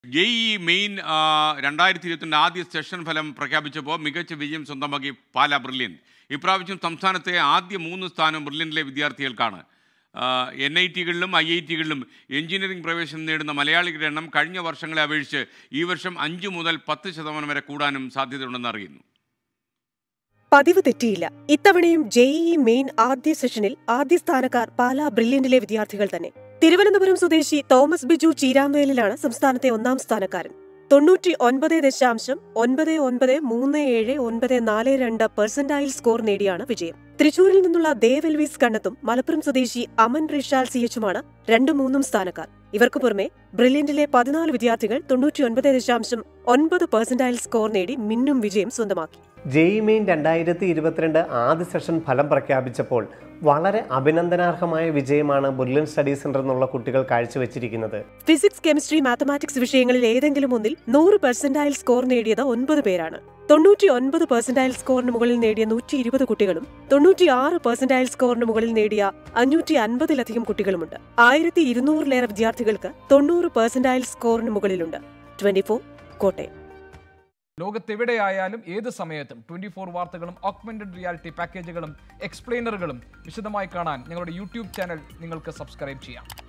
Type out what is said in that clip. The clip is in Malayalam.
ജെഇഇ മെയിൻ 2022 ആദ്യ സെഷൻ ഫലം പ്രഖ്യാപിച്ചപ്പോൾ മികച്ച വിജയം സ്വന്തമാക്കി പാലാ ബ്രില്യൻ. ഇപ്രാവശ്യം സംസ്ഥാനത്തെ ആദ്യ 3 സ്ഥാനം ബ്രില്യനിലെ വിദ്യാർത്ഥികൾക്കാണ്. NIT-കളിലും IIT-കളിലും എഞ്ചിനീയറിംഗ് പ്രവേശനം നേടുന്ന മലയാളികളുടെ എണ്ണം കഴിഞ്ഞ വർഷങ്ങളെ അപേക്ഷിച്ച് ഈ വർഷം 5 മുതൽ 10% വരെ കൂടാനും സാധ്യതയുണ്ടെന്ന് അറിയുന്നു. പതിവ് തെറ്റിയില്ല. ഇത്തവണയും ജെഇഇ മെയിൻ ആദ്യ സെഷനിൽ ആദ്യ സ്ഥാനക്കാർ പാലാ ബ്രില്യന്റിലെ വിദ്യാർത്ഥികൾ തന്നെ. തിരുവനന്തപുരം സ്വദേശി തോമസ് ബിജു ചീരാമ്പേലിലാണ് സംസ്ഥാനത്തെ 1ാം സ്ഥാനക്കാരൻ. 99.993794 സ്കോർ നേടിയാണ് വിജയം. തൃശൂരിൽ നിന്നുള്ള ദേവ് എൽവിസ് കണ്ണത്തും മലപ്പുറം സ്വദേശി അമൻ റിഷാൽ സിഎച്ചുമാണ് 2ഉം 3ഉം സ്ഥാനക്കാർ. ഇവർക്ക് പുറമെ ബ്രില്യന്റിലെ 14 വിദ്യാർത്ഥികൾ 99.9% സ്കോർ നേടി മിന്നും വിജയം സ്വന്തമാക്കി. ജെഇഇ മെയിൻ 2022 ആദ്യ സെഷൻ ഫലം പ്രഖ്യാപിച്ചപ്പോൾ വളരെ അഭിനന്ദനാർഹമായ വിജയമാണ് ബ്രില്യൻ സ്റ്റഡി സെന്റർ എന്നുള്ള കുട്ടികൾ കാഴ്ചവെച്ചിരിക്കുന്നത്. ഫിസിക്സ്, കെമിസ്ട്രി, മാത്തമാറ്റിക്സ് വിഷയങ്ങളിൽ ഏതെങ്കിലും ഒന്നിൽ 100% സ്കോർ നേടിയത് 9 പേരാണ്. 99% സ്കോറിന് മുകളിൽ നേടിയ 120 കുട്ടികളും 96% സ്കോറിന് മുകളിൽ നേടിയ 550-ലധികം കുട്ടികളുമുണ്ട്. 1200-ലേറെ വിദ്യാർത്ഥികൾക്ക് 90% സ്കോറിന് മുകളിലുണ്ട്. 24 കോട്ടയം. ലോകത്തെവിടെയായാലും ഏത് സമയത്തും 24 വാർത്തകളും ഓഗ്മെന്റഡ് റിയാലിറ്റി പാക്കേജുകളും എക്സ്പ്ലെയിനറുകളും വിശദമായി കാണാൻ ഞങ്ങളുടെ യൂട്യൂബ് ചാനൽ നിങ്ങൾക്ക് സബ്സ്ക്രൈബ് ചെയ്യാം.